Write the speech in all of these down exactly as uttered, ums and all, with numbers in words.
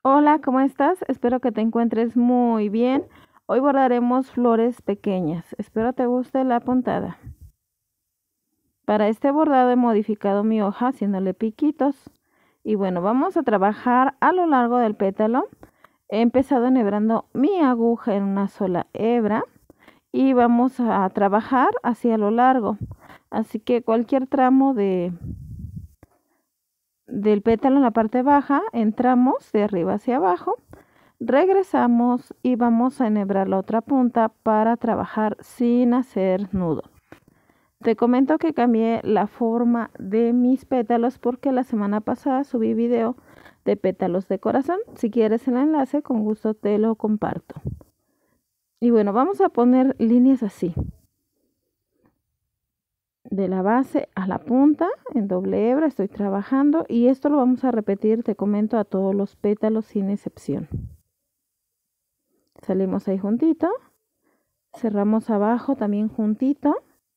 Hola, ¿cómo estás? Espero que te encuentres muy bien. Hoy bordaremos flores pequeñas. Espero te guste la puntada. Para este bordado he modificado mi hoja haciéndole piquitos. Y bueno, vamos a trabajar a lo largo del pétalo. He empezado enhebrando mi aguja en una sola hebra y vamos a trabajar hacia lo largo. Así que cualquier tramo de, del pétalo en la parte baja, entramos de arriba hacia abajo. Regresamos y vamos a enhebrar la otra punta para trabajar sin hacer nudo. Te comento que cambié la forma de mis pétalos porque la semana pasada subí video de pétalos de corazón. Si quieres el enlace, con gusto te lo comparto. Y bueno, vamos a poner líneas así. De la base a la punta en doble hebra estoy trabajando y esto lo vamos a repetir, te comento, a todos los pétalos sin excepción. Salimos ahí juntito. Cerramos abajo también juntito.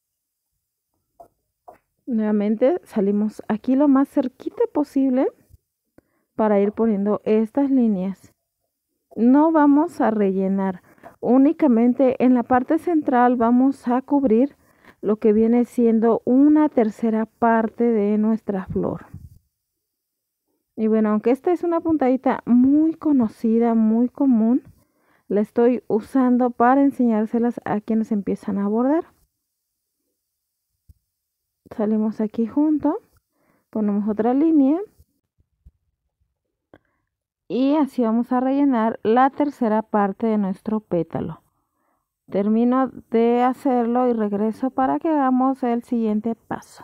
Nuevamente salimos aquí lo más cerquita posible para ir poniendo estas líneas. No vamos a rellenar, únicamente en la parte central vamos a cubrir lo que viene siendo una tercera parte de nuestra flor. Y bueno, aunque esta es una puntadita muy conocida, muy común, la estoy usando para enseñárselas a quienes empiezan a bordar. Salimos aquí junto, ponemos otra línea y así vamos a rellenar la tercera parte de nuestro pétalo. Termino de hacerlo y regreso para que hagamos el siguiente paso.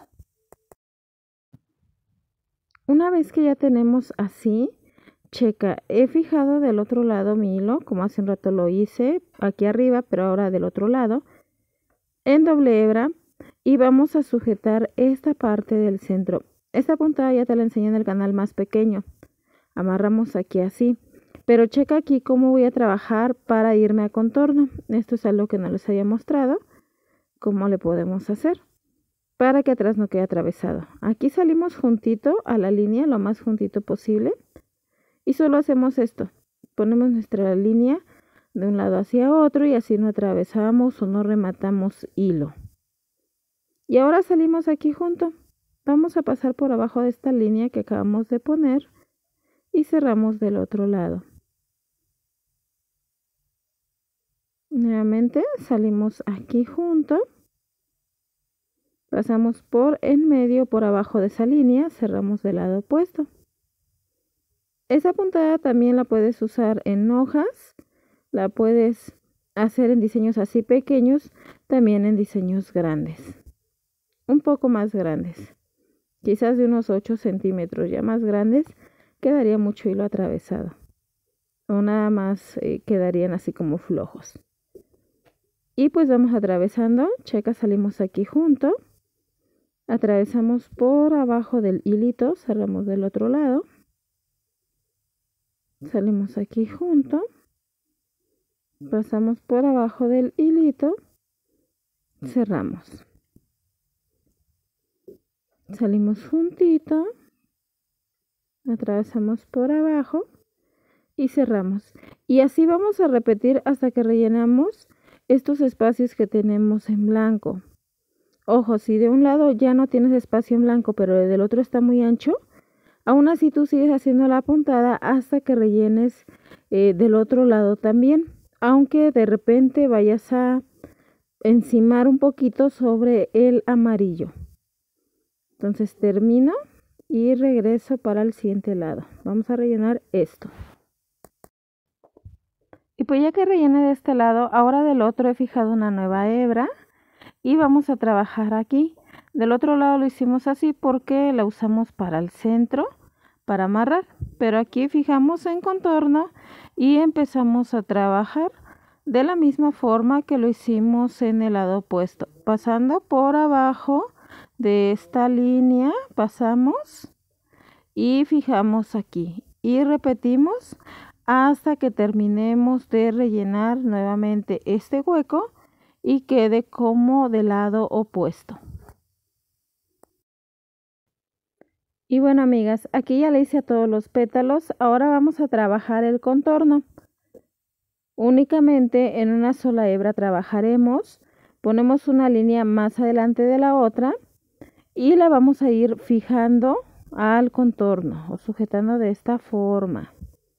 Una vez que ya tenemos así, checa, he fijado del otro lado mi hilo, como hace un rato lo hice aquí arriba, pero ahora del otro lado, en doble hebra, y vamos a sujetar esta parte del centro. Esta puntada ya te la enseñé en el canal más pequeño. Amarramos aquí así, pero checa aquí cómo voy a trabajar para irme a contorno. Esto es algo que no les había mostrado, cómo le podemos hacer para que atrás no quede atravesado. Aquí salimos juntito a la línea, lo más juntito posible, y solo hacemos esto, ponemos nuestra línea de un lado hacia otro y así no atravesamos o no rematamos hilo. Y ahora salimos aquí junto, vamos a pasar por abajo de esta línea que acabamos de poner y cerramos del otro lado. Nuevamente salimos aquí junto, pasamos por en medio, por abajo de esa línea, cerramos del lado opuesto. Esa puntada también la puedes usar en hojas, la puedes hacer en diseños así pequeños, también en diseños grandes, un poco más grandes, quizás de unos ocho centímetros, ya más grandes quedaría mucho hilo atravesado o nada más eh, quedarían así como flojos. Y pues vamos atravesando, checa, salimos aquí junto, atravesamos por abajo del hilito, cerramos del otro lado, salimos aquí junto, pasamos por abajo del hilito, cerramos, salimos juntito, atravesamos por abajo y cerramos. Y así vamos a repetir hasta que rellenamos estos espacios que tenemos en blanco. Ojo, si de un lado ya no tienes espacio en blanco, pero del otro está muy ancho, aún así tú sigues haciendo la puntada hasta que rellenes eh, del otro lado también, aunque de repente vayas a encimar un poquito sobre el amarillo. Entonces termino y regreso para el siguiente lado. Vamos a rellenar esto. Y pues ya que rellené de este lado, ahora del otro he fijado una nueva hebra y vamos a trabajar aquí. Del otro lado lo hicimos así porque la usamos para el centro, para amarrar, pero aquí fijamos en contorno y empezamos a trabajar de la misma forma que lo hicimos en el lado opuesto, pasando por abajo de esta línea, pasamos y fijamos aquí y repetimos hasta que terminemos de rellenar nuevamente este hueco y quede como del lado opuesto. Y bueno, amigas, aquí ya le hice a todos los pétalos. Ahora vamos a trabajar el contorno. Únicamente en una sola hebra trabajaremos. Ponemos una línea más adelante de la otra y la vamos a ir fijando al contorno o sujetando de esta forma.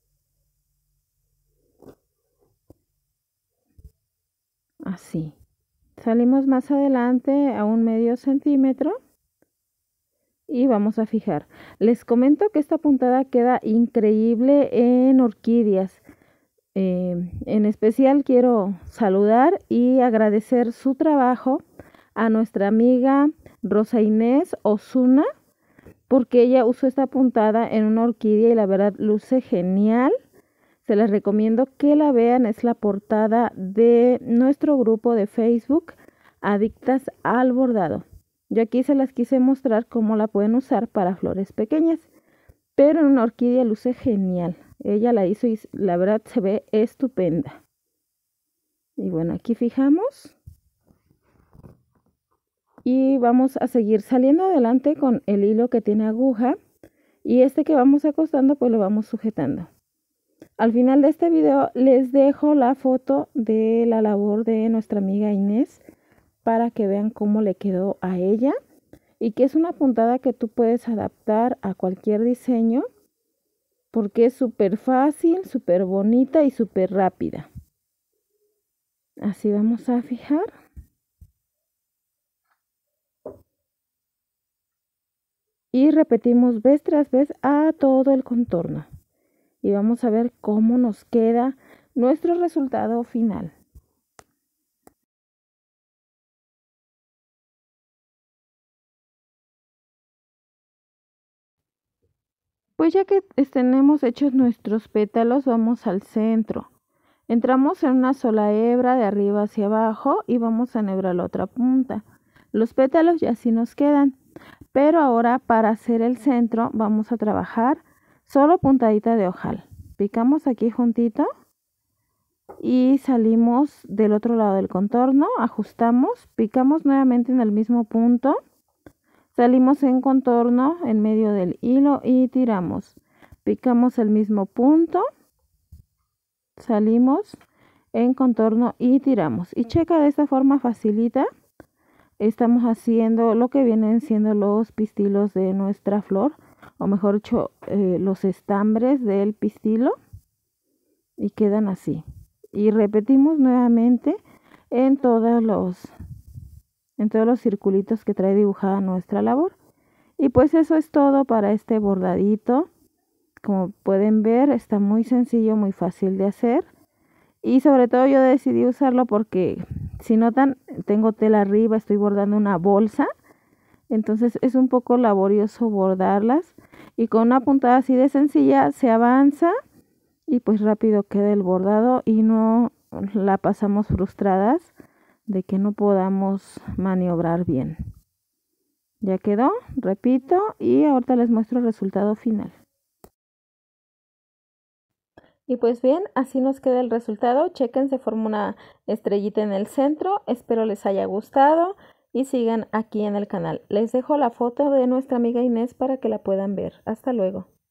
Así. Salimos más adelante a un medio centímetro y vamos a fijar. Les comento que esta puntada queda increíble en orquídeas. Eh, en especial quiero saludar y agradecer su trabajo a nuestra amiga Rosa Inés Osuna, porque ella usó esta puntada en una orquídea y la verdad luce genial. Se les recomiendo que la vean, es la portada de nuestro grupo de Facebook Adictas al Bordado. Yo aquí se las quise mostrar cómo la pueden usar para flores pequeñas, pero en una orquídea luce genial. Ella la hizo y la verdad se ve estupenda. Y bueno, aquí fijamos. Y vamos a seguir saliendo adelante con el hilo que tiene aguja. Y este que vamos acostando pues lo vamos sujetando. Al final de este video les dejo la foto de la labor de nuestra amiga Inés para que vean cómo le quedó a ella. Y que es una puntada que tú puedes adaptar a cualquier diseño, porque es súper fácil, súper bonita y súper rápida. Así vamos a fijar. Y repetimos vez tras vez a todo el contorno. Y vamos a ver cómo nos queda nuestro resultado final. Pues ya que tenemos hechos nuestros pétalos, vamos al centro. Entramos en una sola hebra de arriba hacia abajo y vamos a enhebrar la otra punta. Los pétalos ya así nos quedan, pero ahora para hacer el centro vamos a trabajar solo puntadita de ojal. Picamos aquí juntito y salimos del otro lado del contorno, ajustamos, picamos nuevamente en el mismo punto. Salimos en contorno en medio del hilo y tiramos. Picamos el mismo punto. Salimos en contorno y tiramos. Y checa, de esta forma facilita. Estamos haciendo lo que vienen siendo los pistilos de nuestra flor. O mejor dicho, eh, los estambres del pistilo. Y quedan así. Y repetimos nuevamente en todos los... en todos los circulitos que trae dibujada nuestra labor. Y pues eso es todo para este bordadito. Como pueden ver, está muy sencillo, muy fácil de hacer. Y sobre todo yo decidí usarlo porque, si notan, tengo tela arriba, estoy bordando una bolsa. Entonces es un poco laborioso bordarlas. Y con una puntada así de sencilla se avanza y pues rápido queda el bordado y no la pasamos frustradas de que no podamos maniobrar bien. Ya quedó, repito, y ahorita les muestro el resultado final. Y pues bien, así nos queda el resultado. Chequen, se forma una estrellita en el centro. Espero les haya gustado y sigan aquí en el canal. Les dejo la foto de nuestra amiga Inés para que la puedan ver. Hasta luego.